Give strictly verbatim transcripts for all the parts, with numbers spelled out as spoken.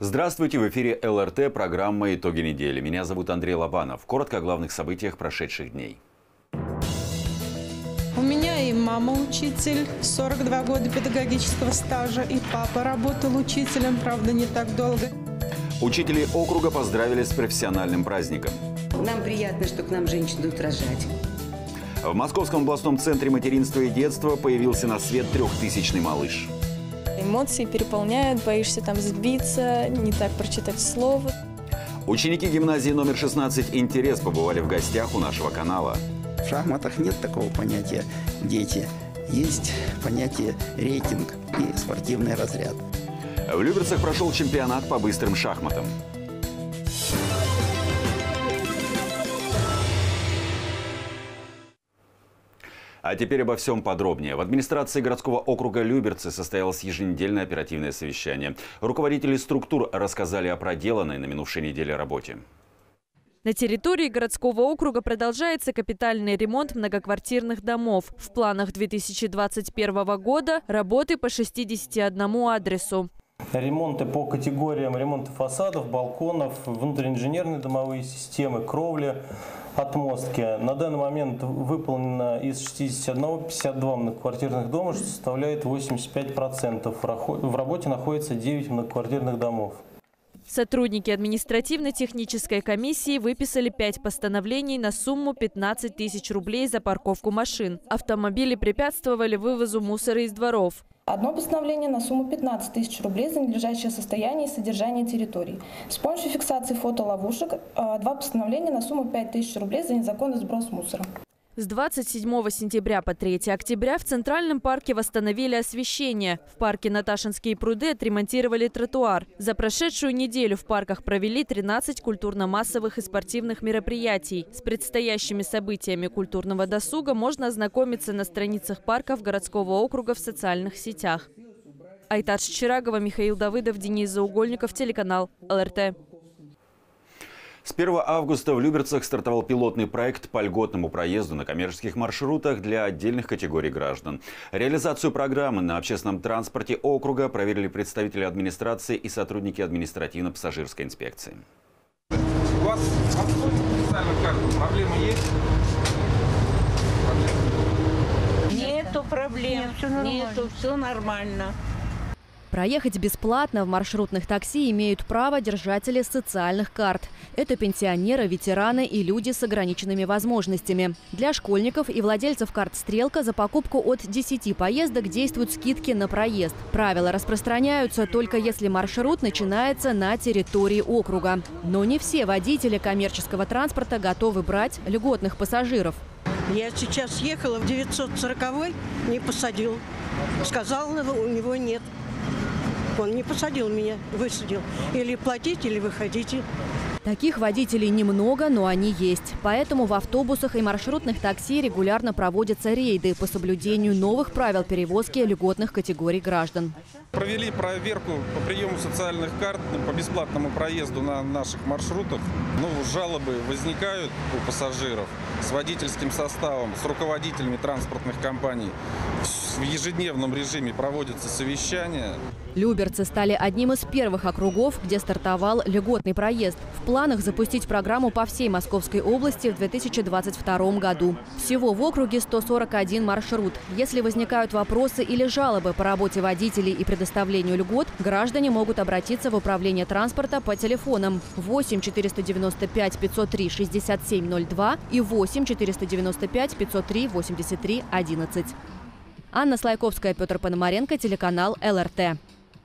Здравствуйте, в эфире эл эр тэ, программа «Итоги недели». Меня зовут Андрей Лобанов. Коротко о главных событиях прошедших дней. У меня и мама учитель, сорок два года педагогического стажа, и папа работал учителем, правда, не так долго. Учители округа поздравили с профессиональным праздником. Нам приятно, что к нам женщины идут рожать. В Московском областном центре материнства и детства появился на свет трехтысячный малыш. Эмоции переполняют, боишься там сбиться, не так прочитать слово. Ученики гимназии номер шестнадцать «Интерес» побывали в гостях у нашего канала. В шахматах нет такого понятия «дети». Есть понятие «рейтинг» и «спортивный разряд». В Люберцах прошел чемпионат по быстрым шахматам. А теперь обо всем подробнее. В администрации городского округа Люберцы состоялось еженедельное оперативное совещание. Руководители структур рассказали о проделанной на минувшей неделе работе. На территории городского округа продолжается капитальный ремонт многоквартирных домов. В планах две тысячи двадцать первого года работы по шестидесяти одному адресу. Ремонты по категориям: ремонты фасадов, балконов, внутреннеинженерные домовые системы, кровли, отмостки. На данный момент выполнено из шестидесяти одного пятьдесят два многоквартирных дома, что составляет восемьдесят пять процентов. В работе находится девять многоквартирных домов. Сотрудники административно-технической комиссии выписали пять постановлений на сумму пятнадцать тысяч рублей за парковку машин. Автомобили препятствовали вывозу мусора из дворов. Одно постановление на сумму пятнадцать тысяч рублей за ненадлежащее состояние и содержание территорий. С помощью фиксации фотоловушек два постановления на сумму пять тысяч рублей за незаконный сброс мусора. С двадцать седьмого сентября по третьего октября в Центральном парке восстановили освещение. В парке Наташинские пруды отремонтировали тротуар. За прошедшую неделю в парках провели тринадцать культурно-массовых и спортивных мероприятий. С предстоящими событиями культурного досуга можно ознакомиться на страницах парков городского округа в социальных сетях. Айтар Чичирагова, Михаил Давыдов, Денис Заугольников, телеканал эл эр тэ. С первого августа в Люберцах стартовал пилотный проект по льготному проезду на коммерческих маршрутах для отдельных категорий граждан. Реализацию программы на общественном транспорте округа проверили представители администрации и сотрудники административно-пассажирской инспекции. У вас специальная карта, проблемы есть? Нету проблем, все нету, все нормально. Проехать бесплатно в маршрутных такси имеют право держатели социальных карт. Это пенсионеры, ветераны и люди с ограниченными возможностями. Для школьников и владельцев карт «Стрелка» за покупку от десяти поездок действуют скидки на проезд. Правила распространяются только если маршрут начинается на территории округа. Но не все водители коммерческого транспорта готовы брать льготных пассажиров. Я сейчас ехала в девятьсот сороковой, не посадил. Сказал, у него нет. Он не посадил меня, высадил. Или платите, или выходите. Таких водителей немного, но они есть. Поэтому в автобусах и маршрутных такси регулярно проводятся рейды по соблюдению новых правил перевозки льготных категорий граждан. Провели проверку по приему социальных карт по бесплатному проезду на наших маршрутах. Ну, жалобы возникают у пассажиров с водительским составом, с руководителями транспортных компаний. В ежедневном режиме проводятся совещания. Люберцы стали одним из первых округов, где стартовал льготный проезд. В планах запустить программу по всей Московской области в две тысячи двадцать втором году. Всего в округе сто сорок один маршрут. Если возникают вопросы или жалобы по работе водителей и предоставлению льгот, граждане могут обратиться в управление транспорта по телефонам восемь четыреста девяносто пять пятьсот три шестьдесят семь ноль два и восемь четыреста девяносто пять пятьсот три восемьдесят три одиннадцать. Анна Слайковская, Петр Пономаренко, телеканал эл эр тэ.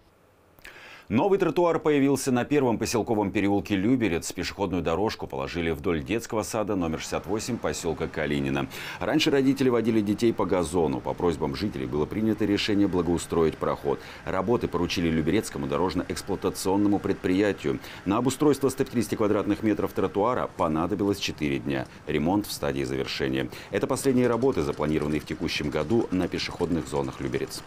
Новый тротуар появился на первом поселковом переулке Люберец. Пешеходную дорожку положили вдоль детского сада номер шестьдесят восемь поселка Калинина. Раньше родители водили детей по газону. По просьбам жителей было принято решение благоустроить проход. Работы поручили Люберецкому дорожно-эксплуатационному предприятию. На обустройство ста пятидесяти квадратных метров тротуара понадобилось четыре дня. Ремонт в стадии завершения. Это последние работы, запланированные в текущем году на пешеходных зонах Люберец.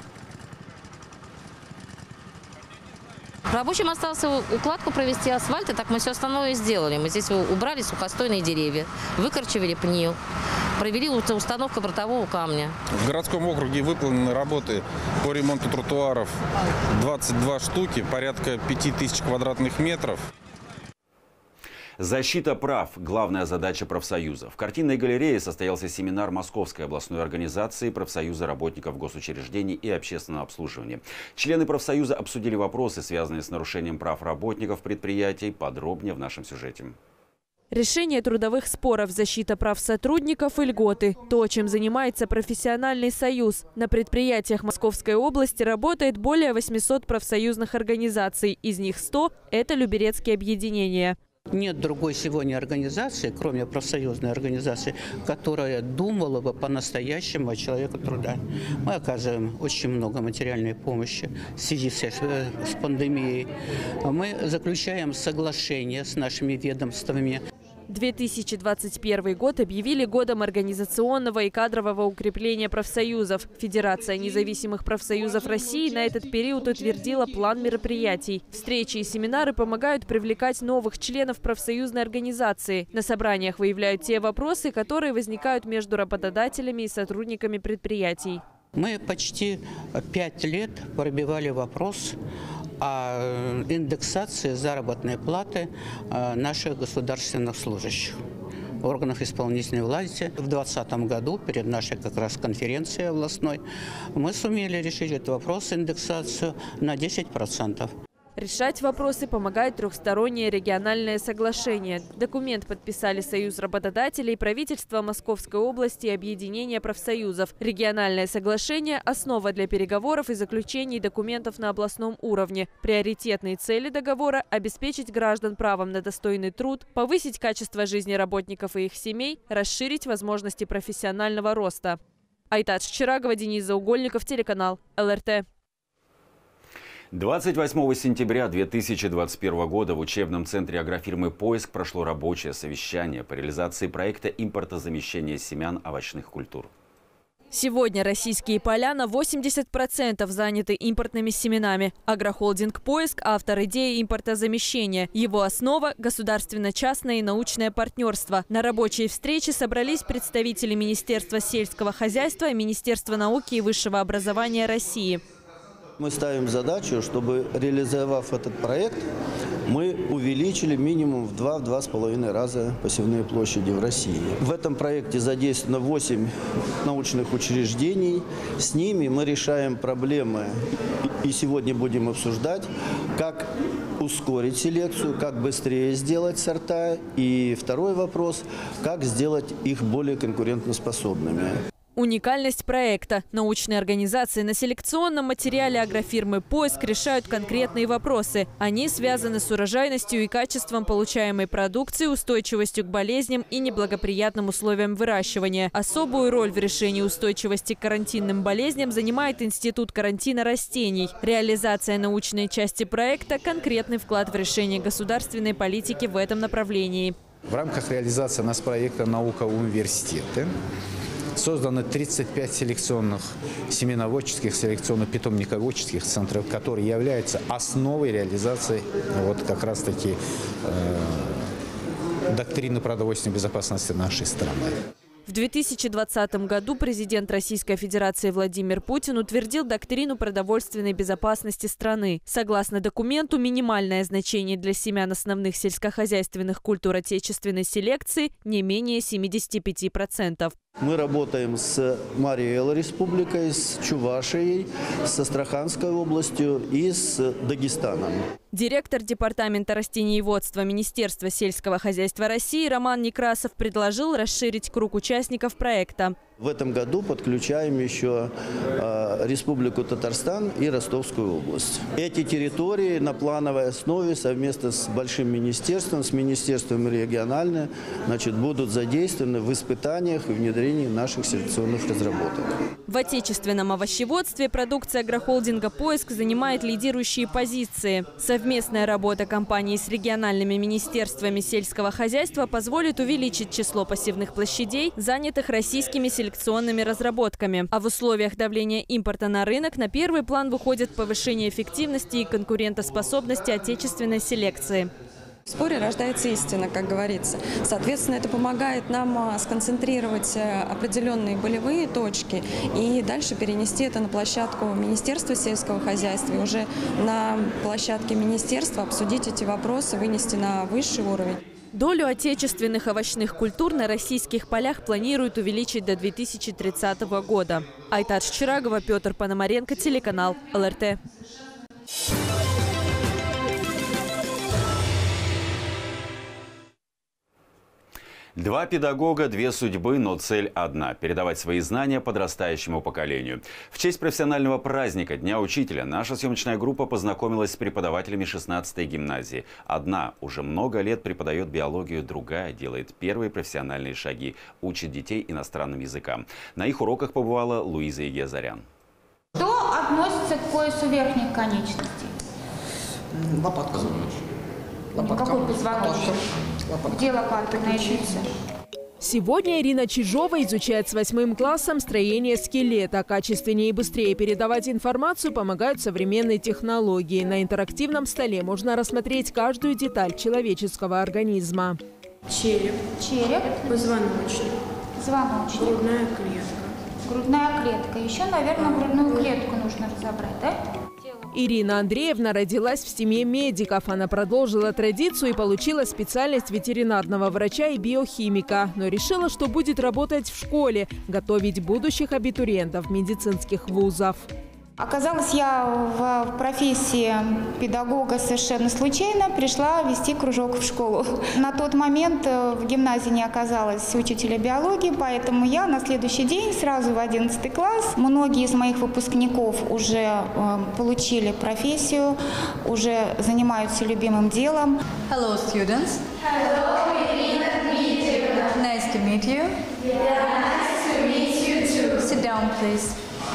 Рабочим остался укладку провести асфальта, так мы все остальное сделали. Мы здесь убрали сухостойные деревья, выкорчевали пнил, Провели установку бортового камня. В городском округе выполнены работы по ремонту тротуаров двадцать две штуки, порядка пяти тысяч квадратных метров. Защита прав – главная задача профсоюза. В картинной галерее состоялся семинар Московской областной организации профсоюза работников госучреждений и общественного обслуживания. Члены профсоюза обсудили вопросы, связанные с нарушением прав работников предприятий. Подробнее в нашем сюжете. Решение трудовых споров, защита прав сотрудников и льготы – то, чем занимается профессиональный союз. На предприятиях Московской области работает более восьмисот профсоюзных организаций. Из них сто – это люберецкие объединения. Нет другой сегодня организации, кроме профсоюзной организации, которая думала бы по-настоящему о человеке труда. Мы оказываем очень много материальной помощи в связи с, с пандемией. Мы заключаем соглашения с нашими ведомствами. две тысячи двадцать первый год объявили годом организационного и кадрового укрепления профсоюзов. Федерация независимых профсоюзов России на этот период утвердила план мероприятий. Встречи и семинары помогают привлекать новых членов профсоюзной организации. На собраниях выявляют те вопросы, которые возникают между работодателями и сотрудниками предприятий. Мы почти пять лет пробивали вопрос о индексации заработной платы наших государственных служащих органов исполнительной власти. В двадцатом году, перед нашей как раз конференцией областной, мы сумели решить этот вопрос, индексацию, на десять процентов. Решать вопросы помогает трехстороннее региональное соглашение. Документ подписали Союз работодателей, правительство Московской области и объединение профсоюзов. Региональное соглашение – основа для переговоров и заключений документов на областном уровне. Приоритетные цели договора – обеспечить граждан правом на достойный труд, повысить качество жизни работников и их семей, расширить возможности профессионального роста. Айтат Шчерагова, Денис Заугольников, телеканал эл эр тэ. двадцать восьмого сентября две тысячи двадцать первого года в учебном центре агрофирмы «Поиск» прошло рабочее совещание по реализации проекта импортозамещения семян овощных культур. Сегодня российские поля на восемьдесят процентов заняты импортными семенами. Агрохолдинг «Поиск» – автор идеи импортозамещения. Его основа – государственно-частное и научное партнерство. На рабочей встрече собрались представители Министерства сельского хозяйства и Министерства науки и высшего образования России. Мы ставим задачу, чтобы, реализовав этот проект, мы увеличили минимум в два-два с половиной раза посевные площади в России. В этом проекте задействовано восемь научных учреждений. С ними мы решаем проблемы и сегодня будем обсуждать, как ускорить селекцию, как быстрее сделать сорта. И второй вопрос, как сделать их более конкурентоспособными. Уникальность проекта. Научные организации на селекционном материале агрофирмы «Поиск» решают конкретные вопросы. Они связаны с урожайностью и качеством получаемой продукции, устойчивостью к болезням и неблагоприятным условиям выращивания. Особую роль в решении устойчивости к карантинным болезням занимает Институт карантина растений. Реализация научной части проекта – конкретный вклад в решение государственной политики в этом направлении. В рамках реализации нас проекта «Наука университета» созданы тридцать пять селекционных семеноводческих, селекционно-питомниководческих центров, которые являются основой реализации вот как раз-таки э, доктрины продовольственной безопасности нашей страны. В две тысячи двадцатом году президент Российской Федерации Владимир Путин утвердил доктрину продовольственной безопасности страны. Согласно документу, минимальное значение для семян основных сельскохозяйственных культур отечественной селекции не менее семидесяти пяти процентов. Мы работаем с Марий-Эл республикой, с Чувашией, с Астраханской областью и с Дагестаном. Директор департамента растениеводства Министерства сельского хозяйства России Роман Некрасов предложил расширить круг участников проекта. В этом году подключаем еще э, Республику Татарстан и Ростовскую область. Эти территории на плановой основе совместно с Большим министерством, с Министерством региональным, значит, будут задействованы в испытаниях и внедрении наших селекционных разработок. В отечественном овощеводстве продукция агрохолдинга «Поиск» занимает лидирующие позиции. Совместная работа компании с региональными министерствами сельского хозяйства позволит увеличить число посевных площадей, занятых российскими селекционными разработками. А в условиях давления импорта на рынок на первый план выходит повышение эффективности и конкурентоспособности отечественной селекции. В споре рождается истина, как говорится. Соответственно, это помогает нам сконцентрировать определенные болевые точки и дальше перенести это на площадку Министерства сельского хозяйства. И уже на площадке министерства обсудить эти вопросы, вынести на высший уровень. Долю отечественных овощных культур на российских полях планируют увеличить до две тысячи тридцатого года. Айтар Чирагова, Петр Пономаренко, телеканал эл эр тэ. Два педагога, две судьбы, но цель одна – передавать свои знания подрастающему поколению. В честь профессионального праздника Дня учителя наша съемочная группа познакомилась с преподавателями шестнадцатой гимназии. Одна уже много лет преподает биологию, другая делает первые профессиональные шаги, учит детей иностранным языкам. На их уроках побывала Луиза Егиазарян. Что относится к поясу верхних конечностей? Лопатка. Лопатка. Какой позвоночник? Где лопатка находится? Сегодня Ирина Чижова изучает с восьмым классом строение скелета. Качественнее и быстрее передавать информацию помогают современные технологии. На интерактивном столе можно рассмотреть каждую деталь человеческого организма. Череп. Череп. Позвоночник. Позвоночник. Грудная клетка. Грудная клетка. Еще, наверное, грудную клетку нужно разобрать, да? Ирина Андреевна родилась в семье медиков. Она продолжила традицию и получила специальность ветеринарного врача и биохимика. Но решила, что будет работать в школе, готовить будущих абитуриентов медицинских вузов. Оказалась я в профессии педагога совершенно случайно, пришла вести кружок в школу. На тот момент в гимназии не оказалось учителя биологии, поэтому я на следующий день сразу в одиннадцатый класс. Многие из моих выпускников уже получили профессию, уже занимаются любимым делом. Hello, students. Hello, Irina Dmitrievna. Nice to meet you. Yeah, nice to meet you too. Sit down, please.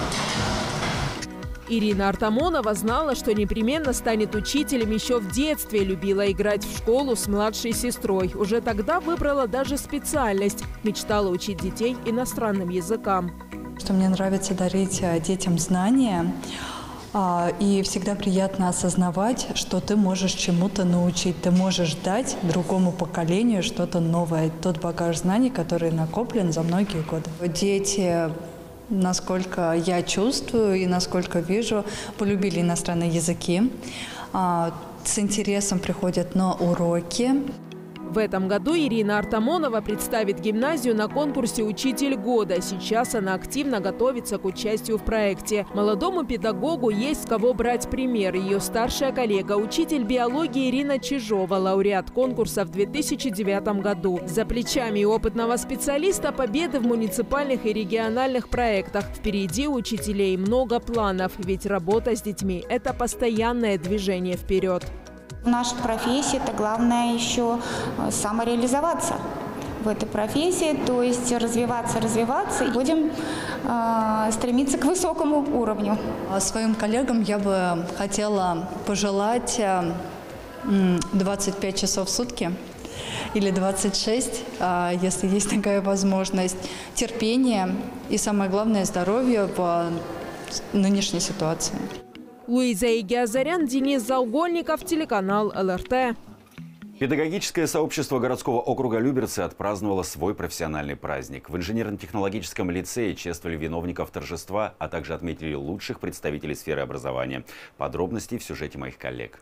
Ирина Артамонова знала, что непременно станет учителем еще в детстве. Любила играть в школу с младшей сестрой. Уже тогда выбрала даже специальность. Мечтала учить детей иностранным языкам. Что мне нравится дарить детям знания. И всегда приятно осознавать, что ты можешь чему-то научить. Ты можешь дать другому поколению что-то новое. Тот багаж знаний, который накоплен за многие годы. Дети, насколько я чувствую и насколько вижу, полюбили иностранные языки, с интересом приходят на уроки. В этом году Ирина Артамонова представит гимназию на конкурсе «Учитель года». Сейчас она активно готовится к участию в проекте. Молодому педагогу есть с кого брать пример. Ее старшая коллега, учитель биологии Ирина Чижова, лауреат конкурса в две тысячи девятом году. За плечами опытного специалиста победы в муниципальных и региональных проектах. Впереди у учителей много планов, ведь работа с детьми – это постоянное движение вперед. В нашей профессии это главное еще самореализоваться в этой профессии, то есть развиваться, развиваться, и будем э, стремиться к высокому уровню. Своим коллегам я бы хотела пожелать двадцать пять часов в сутки или двадцать шесть, если есть такая возможность, терпения и, самое главное, здоровья в нынешней ситуации. Луиза Егиазарян, Денис Заугольников, телеканал эл эр тэ. Педагогическое сообщество городского округа Люберцы отпраздновало свой профессиональный праздник. В инженерно-технологическом лицее чествовали виновников торжества, а также отметили лучших представителей сферы образования. Подробности в сюжете моих коллег.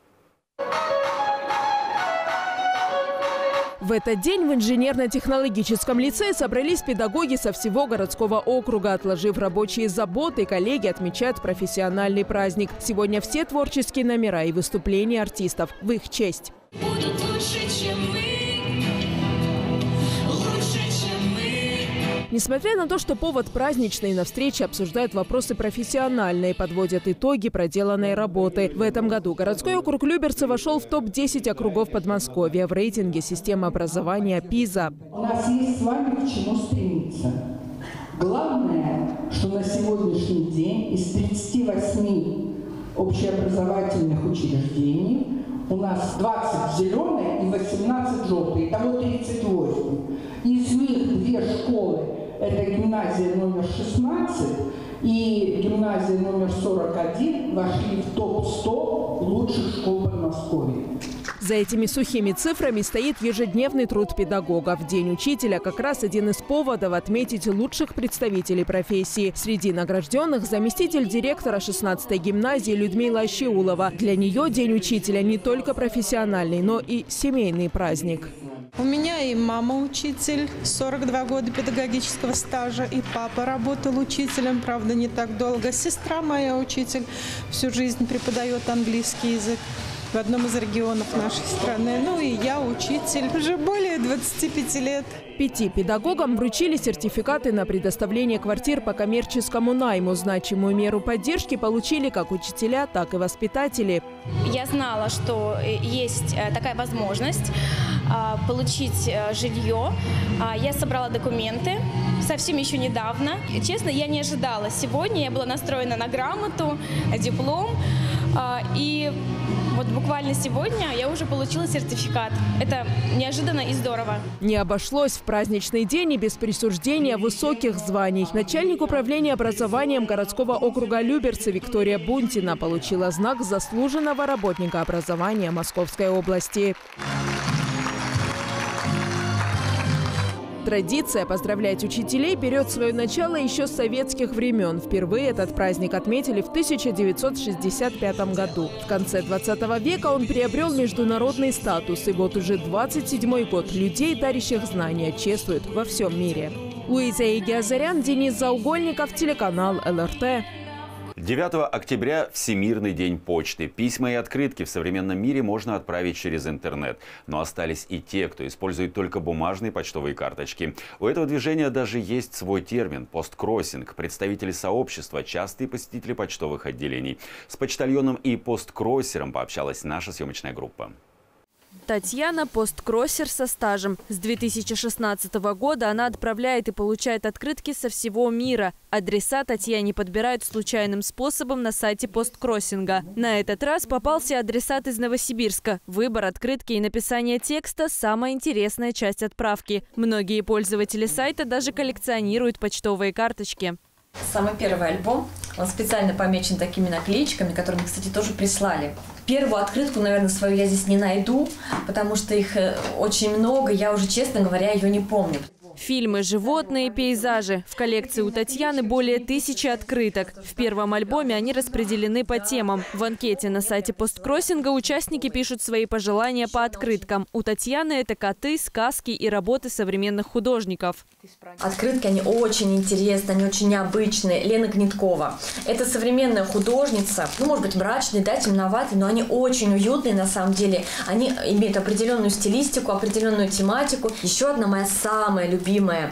В этот день в инженерно-технологическом лицее собрались педагоги со всего городского округа. Отложив рабочие заботы, коллеги отмечают профессиональный праздник. Сегодня все творческие номера и выступления артистов в их честь. Будут лучше, чем мы, лучше, чем мы. Несмотря на то, что повод праздничный, на встрече обсуждают вопросы профессиональные, подводят итоги проделанной работы. В этом году городской округ Люберцы вошел в топ десять округов Подмосковья в рейтинге системы образования ПИЗа. У нас есть с вами к чему стремиться. Главное, что на сегодняшний день из тридцати восьми общеобразовательных учреждений у нас двадцать зеленые и восемнадцать желтые, итого тридцать восемь. Из них две школы – это гимназия номер шестнадцать и гимназия номер сорок один вошли в топ сто лучших школ Подмосковья. За этими сухими цифрами стоит ежедневный труд педагога. В День учителя как раз один из поводов отметить лучших представителей профессии. Среди награжденных заместитель директора шестнадцатой гимназии Людмила Ащеулова. Для нее День учителя не только профессиональный, но и семейный праздник. У меня и мама учитель, сорок два года педагогического стажа, и папа работал учителем, правда, не так долго. Сестра моя учитель, всю жизнь преподает английский язык в одном из регионов нашей страны. Ну и я учитель уже более двадцати пяти лет. Пяти педагогам вручили сертификаты на предоставление квартир по коммерческому найму. Значимую меру поддержки получили как учителя, так и воспитатели. Я знала, что есть такая возможность получить жилье. Я собрала документы совсем еще недавно. Честно, я не ожидала. Сегодня я была настроена на грамоту, диплом. И вот буквально сегодня я уже получила сертификат. Это неожиданно и здорово. Не обошлось в праздничный день и без присуждения высоких званий. Начальник управления образованием городского округа Люберцы Виктория Бунтина получила знак заслуженного работника образования Московской области. Традиция поздравлять учителей берет свое начало еще с советских времен. Впервые этот праздник отметили в тысяча девятьсот шестьдесят пятом году. В конце двадцатого века он приобрел международный статус. И вот уже двадцать седьмой год людей, дарящих знания, чествуют во всем мире. Луиза Игиазарян, Денис Заугольников, телеканал эл эр тэ. девятого октября – Всемирный день почты. Письма и открытки в современном мире можно отправить через интернет. Но остались и те, кто использует только бумажные почтовые карточки. У этого движения даже есть свой термин – посткроссинг. Представители сообщества – частые посетители почтовых отделений. С почтальоном и посткроссером пообщалась наша съемочная группа. Татьяна – посткроссер со стажем. С две тысячи шестнадцатого года она отправляет и получает открытки со всего мира. Адреса Татьяне подбирают случайным способом на сайте посткроссинга. На этот раз попался адресат из Новосибирска. Выбор открытки и написание текста – самая интересная часть отправки. Многие пользователи сайта даже коллекционируют почтовые карточки. Самый первый альбом, он специально помечен такими наклеечками, которые мне, кстати, тоже прислали. Первую открытку, наверное, свою я здесь не найду, потому что их очень много, я уже, честно говоря, ее не помню. Фильмы, животные, пейзажи. В коллекции у Татьяны более тысячи открыток. В первом альбоме они распределены по темам. В анкете на сайте посткроссинга участники пишут свои пожелания по открыткам. У Татьяны это коты, сказки и работы современных художников. Открытки, они очень интересные, они очень необычные. Лена Гнеткова. Это современная художница. Ну, может быть, мрачные, да, темноватые, но они очень уютные на самом деле. Они имеют определенную стилистику, определенную тематику. Еще одна моя самая любимая любимая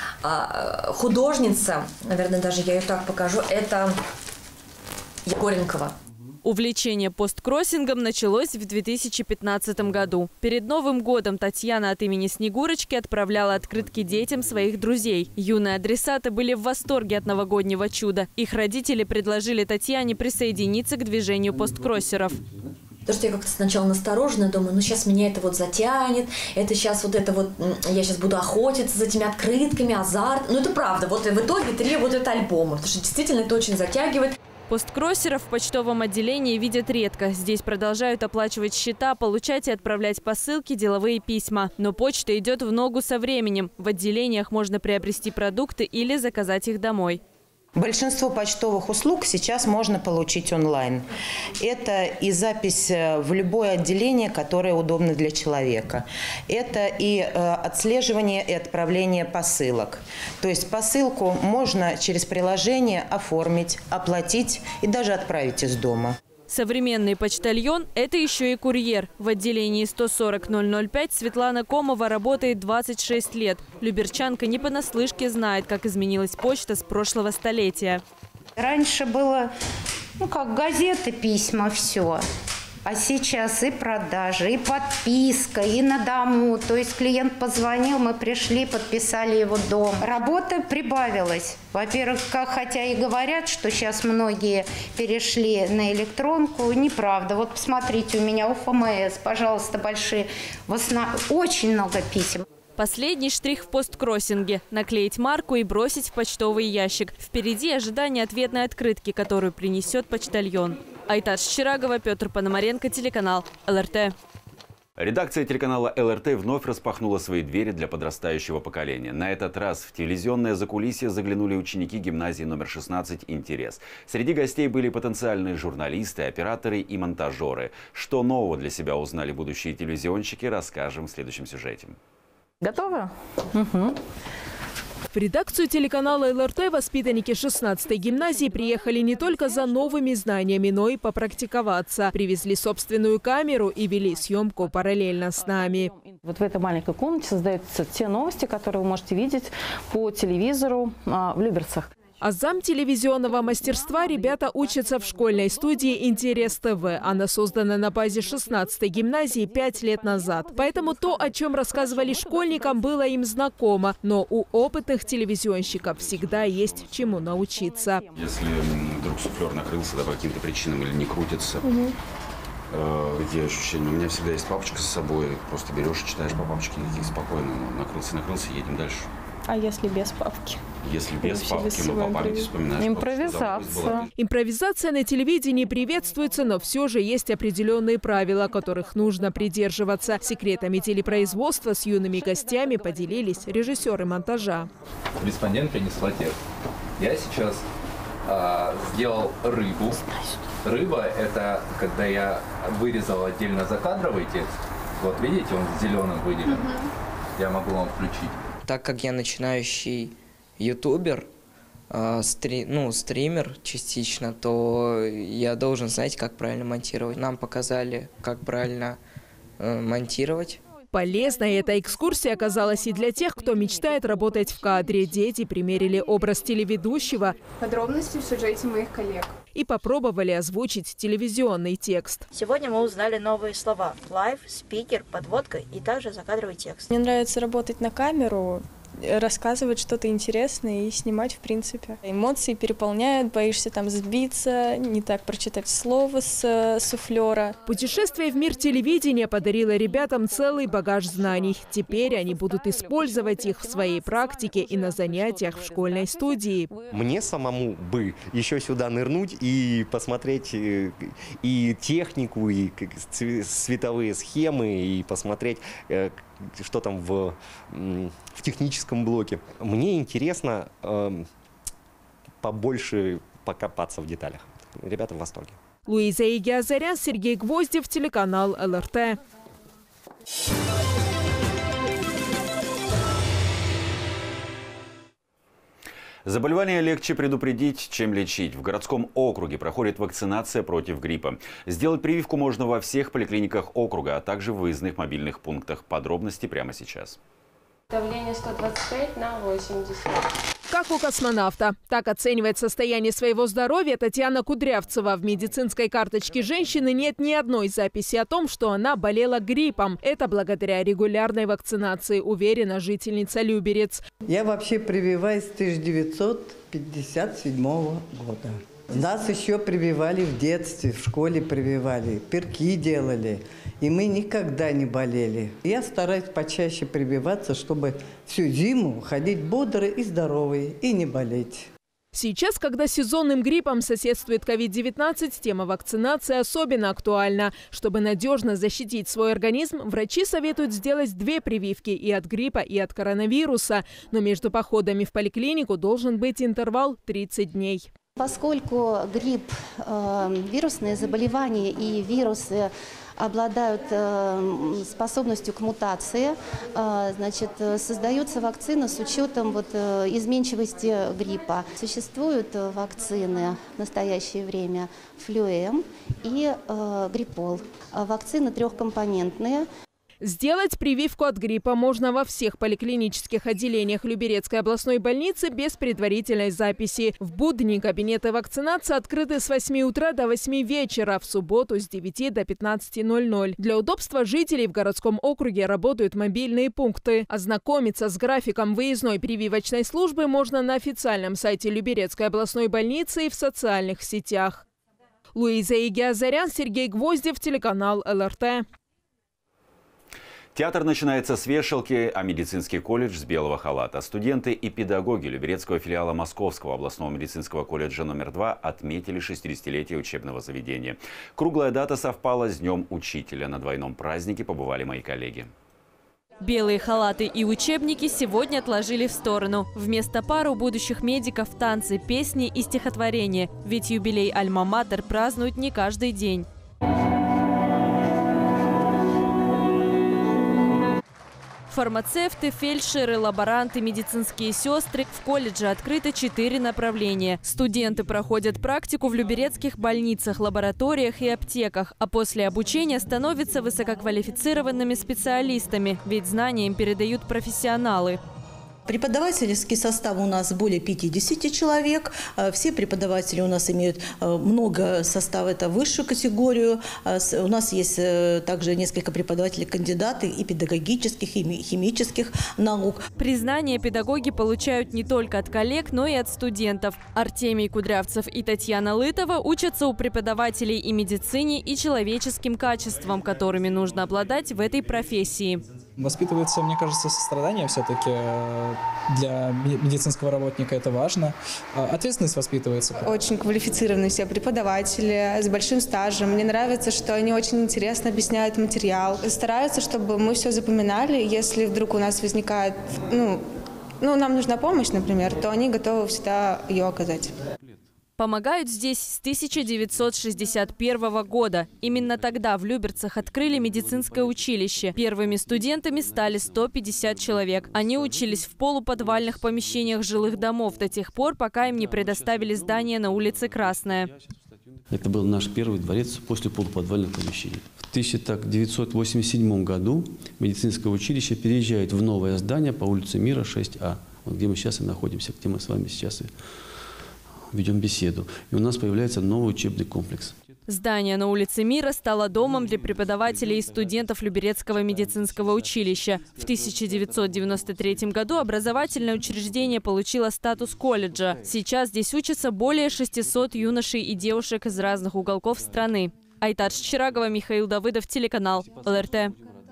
художница, наверное, даже я ее так покажу, это Егоренкова. Увлечение посткроссингом началось в две тысячи пятнадцатом году. Перед Новым годом Татьяна от имени Снегурочки отправляла открытки детям своих друзей. Юные адресаты были в восторге от новогоднего чуда. Их родители предложили Татьяне присоединиться к движению посткроссеров. Потому что я как-то сначала настороженно думаю, ну сейчас меня это вот затянет, это сейчас вот это вот, я сейчас буду охотиться за этими открытками, азарт. Ну это правда, вот в итоге три вот это альбома, потому что действительно это очень затягивает. Посткроссеров в почтовом отделении видят редко. Здесь продолжают оплачивать счета, получать и отправлять посылки, деловые письма. Но почта идет в ногу со временем. В отделениях можно приобрести продукты или заказать их домой. Большинство почтовых услуг сейчас можно получить онлайн. Это и запись в любое отделение, которое удобно для человека. Это и отслеживание и отправление посылок. То есть посылку можно через приложение оформить, оплатить и даже отправить из дома. Современный почтальон – это еще и курьер. В отделении сто сорок ноль ноль пять Светлана Комова работает двадцать шесть лет. Люберчанка не понаслышке знает, как изменилась почта с прошлого столетия. Раньше было, ну как, газеты, письма, все. А сейчас и продажи, и подписка, и на дому. То есть клиент позвонил, мы пришли, подписали его дом. Работа прибавилась. Во-первых, хотя и говорят, что сейчас многие перешли на электронку, неправда. Вот посмотрите, у меня УФМС, пожалуйста, большие. В основном очень много писем. Последний штрих в посткроссинге – наклеить марку и бросить в почтовый ящик. Впереди ожидание ответной открытки, которую принесет почтальон. Айтаж Чирагова, Петр Пономаренко, телеканал эл эр тэ. Редакция телеканала эл эр тэ вновь распахнула свои двери для подрастающего поколения. На этот раз в телевизионное закулисье заглянули ученики гимназии номер шестнадцать «Интерес». Среди гостей были потенциальные журналисты, операторы и монтажеры. Что нового для себя узнали будущие телевизионщики, расскажем в следующем сюжете. Готовы? Угу. В редакцию телеканала эл эр тэ воспитанники шестнадцатой гимназии приехали не только за новыми знаниями, но и попрактиковаться. Привезли собственную камеру и вели съемку параллельно с нами. Вот в этой маленькой комнате создаются те новости, которые вы можете видеть по телевизору а, в Люберцах. Азам телевизионного мастерства ребята учатся в школьной студии «Интерес ТВ». Она создана на базе шестнадцатой гимназии пять лет назад. Поэтому то, о чем рассказывали школьникам, было им знакомо. Но у опытных телевизионщиков всегда есть чему научиться. Если вдруг суфлер накрылся да, по каким-то причинам или не крутится, угу. э, где ощущение? У меня всегда есть папочка с собой. Просто берешь, читаешь по папочке, никаких спокойно. Накрылся, накрылся, едем дальше. А если без папки? Если без папки, но по памяти вспоминаешь. Импровизация. Импровизация на телевидении приветствуется, но все же есть определенные правила, которых нужно придерживаться. Секретами телепроизводства с юными гостями поделились режиссеры монтажа. Респондент принесла текст. Я сейчас а, сделал рыбу. Рыба – это когда я вырезал отдельно закадровый текст. Вот видите, он зеленым выделен. Угу. Я могу вам включить. Так как я начинающий ютубер, э, стри, ну, стример частично, то я должен знать, как правильно монтировать. Нам показали, как правильно э, монтировать. Полезной эта экскурсия оказалась и для тех, кто мечтает работать в кадре. Дети примерили образ телеведущего. Подробности в сюжете моих коллег. И попробовали озвучить телевизионный текст. Сегодня мы узнали новые слова: лайв, спикер, подводка и также закадровый текст. Мне нравится работать на камеру, рассказывать что-то интересное и снимать в принципе. Эмоции переполняют, боишься там сбиться, не так прочитать слово с суфлера. Путешествие в мир телевидения подарило ребятам целый багаж знаний. Теперь они будут использовать их в своей практике и на занятиях в школьной студии. Мне самому бы еще сюда нырнуть и посмотреть и технику, и световые схемы, и посмотреть, что там в, в техническом блоке. Мне интересно э, побольше покопаться в деталях. Ребята в восторге. Луиза Игиазарян, Сергей Гвоздев, телеканал эл эр тэ. Заболевание легче предупредить, чем лечить. В городском округе проходит вакцинация против гриппа. Сделать прививку можно во всех поликлиниках округа, а также в выездных мобильных пунктах. Подробности прямо сейчас. Давление сто двадцать пять на восемьдесят. Как у космонавта. Так оценивает состояние своего здоровья Татьяна Кудрявцева. В медицинской карточке женщины нет ни одной записи о том, что она болела гриппом. Это благодаря регулярной вакцинации, уверена жительница Люберец. Я вообще прививаюсь с тысяча девятьсот пятьдесят седьмого года. Нас еще прививали в детстве, в школе прививали, перки делали. И мы никогда не болели. Я стараюсь почаще прививаться, чтобы всю зиму ходить бодрый и здоровый, и не болеть. Сейчас, когда с сезонным гриппом соседствует ковид девятнадцать, тема вакцинации особенно актуальна. Чтобы надежно защитить свой организм, врачи советуют сделать две прививки и от гриппа, и от коронавируса. Но между походами в поликлинику должен быть интервал тридцать дней. Поскольку грипп, э, вирусные заболевания и вирусы обладают э, способностью к мутации, э, значит, создается вакцина с учетом вот, э, изменчивости гриппа. Существуют вакцины в настоящее время флюэм и э, гриппол. Вакцины трехкомпонентные. Сделать прививку от гриппа можно во всех поликлинических отделениях Люберецкой областной больницы без предварительной записи. В будни кабинеты вакцинации открыты с восьми утра до восьми вечера, в субботу с девяти до пятнадцати ноль-ноль. Для удобства жителей в городском округе работают мобильные пункты. Ознакомиться с графиком выездной прививочной службы можно на официальном сайте Люберецкой областной больницы и в социальных сетях. Луиза Игиазарян, Сергей Гвоздев, телеканал эл эр тэ. Театр начинается с вешалки, а медицинский колледж с белого халата. Студенты и педагоги Люберецкого филиала Московского областного медицинского колледжа номер два отметили шестидесятилетие учебного заведения. Круглая дата совпала с Днем учителя. На двойном празднике побывали мои коллеги. Белые халаты и учебники сегодня отложили в сторону. Вместо пар у будущих медиков танцы, песни и стихотворения. Ведь юбилей Альма-Матер празднуют не каждый день. Фармацевты, фельдшеры, лаборанты, медицинские сестры. В колледже открыто четыре направления. Студенты проходят практику в люберецких больницах, лабораториях и аптеках. А после обучения становятся высококвалифицированными специалистами. Ведь знания им передают профессионалы. Преподавательский состав у нас более пятидесяти человек. Все преподаватели у нас имеют много состава, это высшую категорию. У нас есть также несколько преподавателей кандидаты и педагогических, и химических наук. Признание педагоги получают не только от коллег, но и от студентов. Артемий Кудрявцев и Татьяна Лытова учатся у преподавателей и медицине, и человеческим качествам, которыми нужно обладать в этой профессии. Воспитывается, мне кажется, сострадание все-таки. Для медицинского работника это важно. Ответственность воспитывается. Очень квалифицированные все преподаватели с большим стажем. Мне нравится, что они очень интересно объясняют материал. Стараются, чтобы мы все запоминали. Если вдруг у нас возникает, ну, ну нам нужна помощь, например, то они готовы всегда ее оказать. Помогают здесь с тысяча девятьсот шестьдесят первого года. Именно тогда в Люберцах открыли медицинское училище. Первыми студентами стали сто пятьдесят человек. Они учились в полуподвальных помещениях жилых домов до тех пор, пока им не предоставили здание на улице Красная. Это был наш первый дворец после полуподвальных помещений. В тысяча девятьсот восемьдесят седьмом году медицинское училище переезжает в новое здание по улице Мира шесть А, вот где мы сейчас и находимся, где мы с вами сейчас и ведем беседу. И у нас появляется новый учебный комплекс. Здание на улице Мира стало домом для преподавателей и студентов Люберецкого медицинского училища. В тысяча девятьсот девяносто третьем году образовательное учреждение получило статус колледжа. Сейчас здесь учатся более шестисот юношей и девушек из разных уголков страны. Айтар Шчирагова, Михаил Давыдов, телеканал ЛРТ.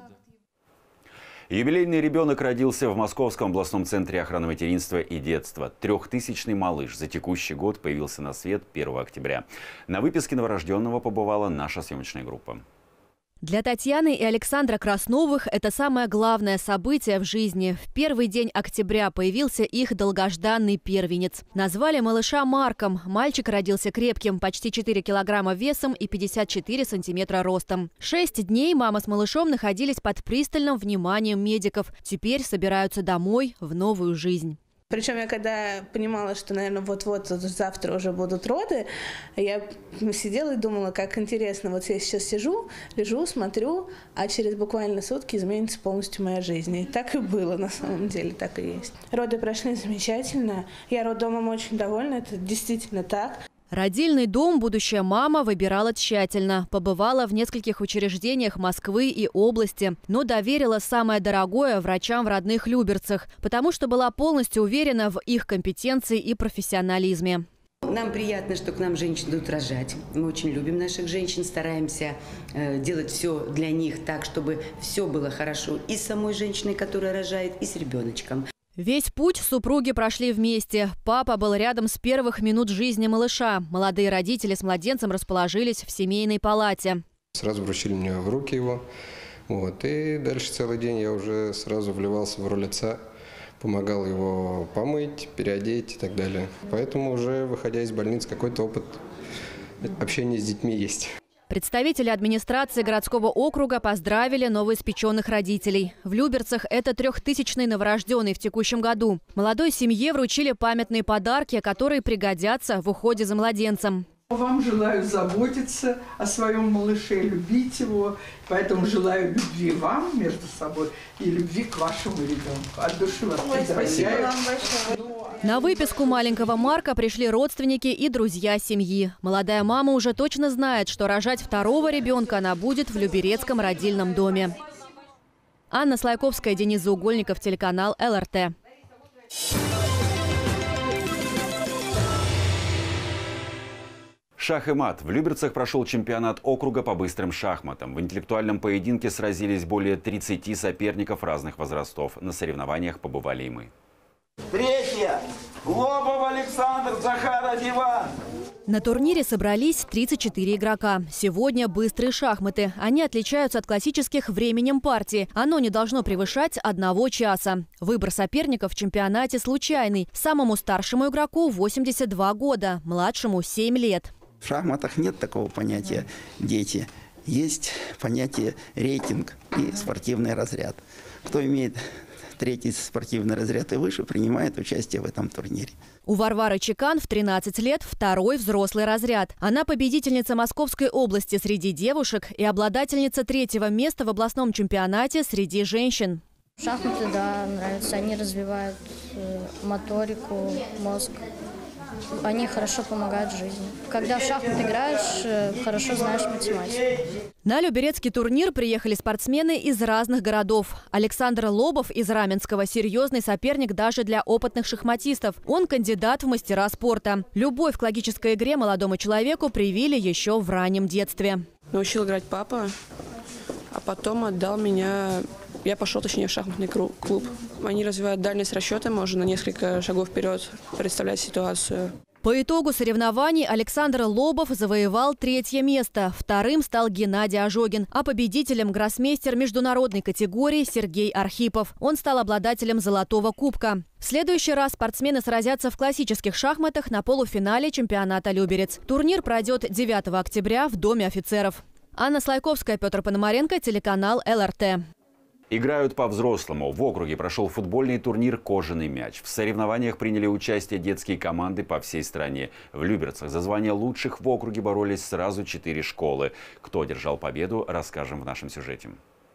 Юбилейный ребенок родился в Московском областном центре охраны материнства и детства. Трехтысячный малыш за текущий год появился на свет первого октября. На выписке новорожденного побывала наша съемочная группа. Для Татьяны и Александра Красновых это самое главное событие в жизни. В первый день октября появился их долгожданный первенец. Назвали малыша Марком. Мальчик родился крепким, почти четыре килограмма весом и пятьдесят четыре сантиметра ростом. Шесть дней мама с малышом находились под пристальным вниманием медиков. Теперь собираются домой в новую жизнь. Причем я когда понимала, что, наверное, вот-вот завтра уже будут роды, я сидела и думала, как интересно. Вот я сейчас сижу, лежу, смотрю, а через буквально сутки изменится полностью моя жизнь. И так и было на самом деле, так и есть. Роды прошли замечательно. Я роддомом очень довольна, это действительно так. Родильный дом будущая мама выбирала тщательно. Побывала в нескольких учреждениях Москвы и области, но доверила самое дорогое врачам в родных Люберцах, потому что была полностью уверена в их компетенции и профессионализме. Нам приятно, что к нам женщины идут рожать. Мы очень любим наших женщин, стараемся э, делать все для них так, чтобы все было хорошо и с самой женщиной, которая рожает, и с ребеночком. Весь путь супруги прошли вместе. Папа был рядом с первых минут жизни малыша. Молодые родители с младенцем расположились в семейной палате. Сразу вручили мне в руки его. Вот. И дальше целый день я уже сразу вливался в роль отца. Помогал его помыть, переодеть и так далее. Поэтому уже, выходя из больницы, какой-то опыт общения с детьми есть. Представители администрации городского округа поздравили новоиспеченных родителей. В Люберцах это трехтысячный новорожденный в текущем году. Молодой семье вручили памятные подарки, которые пригодятся в уходе за младенцем. Вам желаю заботиться о своем малыше, любить его. Поэтому желаю любви вам между собой и любви к вашему ребенку. От души вас поздравляю. На выписку маленького Марка пришли родственники и друзья семьи. Молодая мама уже точно знает, что рожать второго ребенка она будет в Люберецком родильном доме. Анна Слайковская, Денис Заугольников, телеканал ЛРТ. Шах и мат. В Люберцах прошел чемпионат округа по быстрым шахматам. В интеллектуальном поединке сразились более тридцати соперников разных возрастов. На соревнованиях побывали и мы. Третья. Лобов Александр, Захаров Иван. На турнире собрались тридцать четыре игрока. Сегодня быстрые шахматы. Они отличаются от классических временем партии. Оно не должно превышать одного часа. Выбор соперников в чемпионате случайный. Самому старшему игроку восемьдесят два года, младшему семь лет. В шахматах нет такого понятия «дети». Есть понятие «рейтинг» и «спортивный разряд». Кто имеет третий спортивный разряд и выше, принимает участие в этом турнире. У Варвары Чекан в тринадцать лет второй взрослый разряд. Она победительница Московской области среди девушек и обладательница третьего места в областном чемпионате среди женщин. Шахматы, да, нравятся. Они развивают моторику, мозг. Они хорошо помогают в жизни. Когда в шахматы играешь, хорошо знаешь математику. На Люберецкий турнир приехали спортсмены из разных городов. Александр Лобов из Раменского – серьезный соперник даже для опытных шахматистов. Он кандидат в мастера спорта. Любовь к логической игре молодому человеку привили еще в раннем детстве. Научил играть папа, а потом отдал меня... Я пошел, точнее, в шахматный клуб. Они развивают дальность расчета, можно на несколько шагов вперед представлять ситуацию. По итогу соревнований Александр Лобов завоевал третье место. Вторым стал Геннадий Ожогин, а победителем гроссмейстер международной категории Сергей Архипов. Он стал обладателем золотого кубка. В следующий раз спортсмены сразятся в классических шахматах на полуфинале чемпионата Люберец. Турнир пройдет девятого октября в Доме офицеров. Анна Слайковская, Петр Пономаренко, телеканал эл эр тэ. Играют по-взрослому. В округе прошел футбольный турнир «Кожаный мяч». В соревнованиях приняли участие детские команды по всей стране. В Люберцах за звание лучших в округе боролись сразу четыре школы. Кто одержал победу, расскажем в нашем сюжете.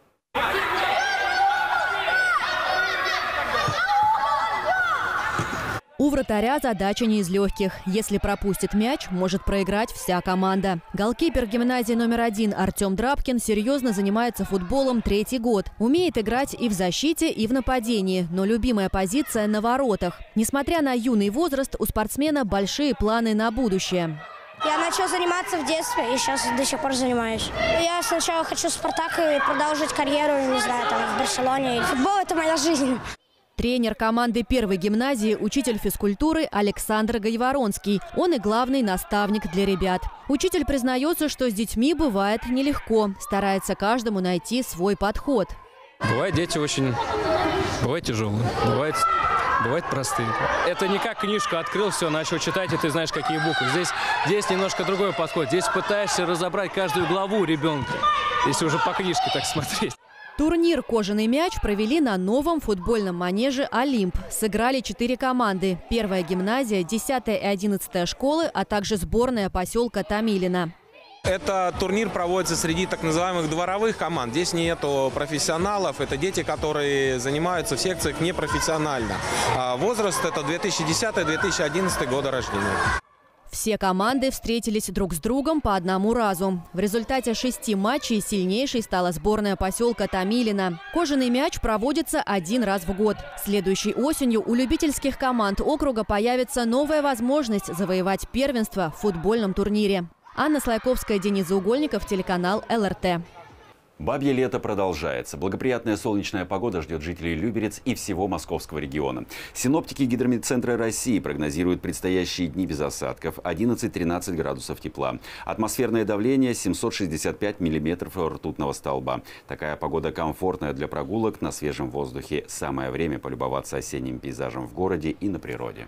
У вратаря задача не из легких. Если пропустит мяч, может проиграть вся команда. Голкипер гимназии номер один Артем Драбкин серьезно занимается футболом третий год. Умеет играть и в защите, и в нападении, но любимая позиция на воротах. Несмотря на юный возраст, у спортсмена большие планы на будущее. Я начал заниматься в детстве и сейчас до сих пор занимаюсь. Я сначала хочу в «Спартак» и продолжить карьеру, не знаю, там, в Барселоне. Футбол – это моя жизнь. Тренер команды первой гимназии, учитель физкультуры Александр Гайворонский. Он и главный наставник для ребят. Учитель признается, что с детьми бывает нелегко. Старается каждому найти свой подход. Бывают дети очень, бывают тяжелые, бывают, бывают простые. Это не как книжку открыл, все, начал читать, и ты знаешь, какие буквы. Здесь, здесь немножко другой подход. Здесь пытаешься разобрать каждую главу ребенка, если уже по книжке так смотреть. Турнир «Кожаный мяч» провели на новом футбольном манеже «Олимп». Сыграли четыре команды. Первая гимназия, десятая и одиннадцатая школы, а также сборная поселка Томилино. Это турнир проводится среди так называемых дворовых команд. Здесь нету профессионалов. Это дети, которые занимаются в секциях непрофессионально. А возраст – это две тысячи десятый — две тысячи одиннадцатый года рождения. Все команды встретились друг с другом по одному разу. В результате шести матчей сильнейшей стала сборная поселка Томилино. «Кожаный мяч» проводится один раз в год. Следующей осенью у любительских команд округа появится новая возможность завоевать первенство в футбольном турнире. Анна Слайковская, Денис Заугольников, телеканал эл эр тэ. Бабье лето продолжается. Благоприятная солнечная погода ждет жителей Люберец и всего московского региона. Синоптики Гидрометцентра России прогнозируют предстоящие дни без осадков, одиннадцать-тринадцать градусов тепла. Атмосферное давление семьсот шестьдесят пять миллиметров ртутного столба. Такая погода комфортная для прогулок на свежем воздухе. Самое время полюбоваться осенним пейзажем в городе и на природе.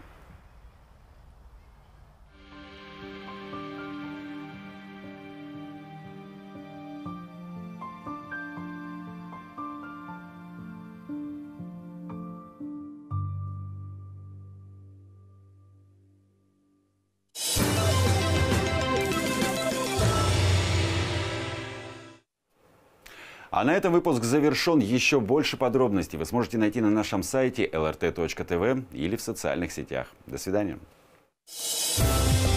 А на этом выпуск завершен. Еще больше подробностей вы сможете найти на нашем сайте эл эр тэ точка тэ вэ или в социальных сетях. До свидания.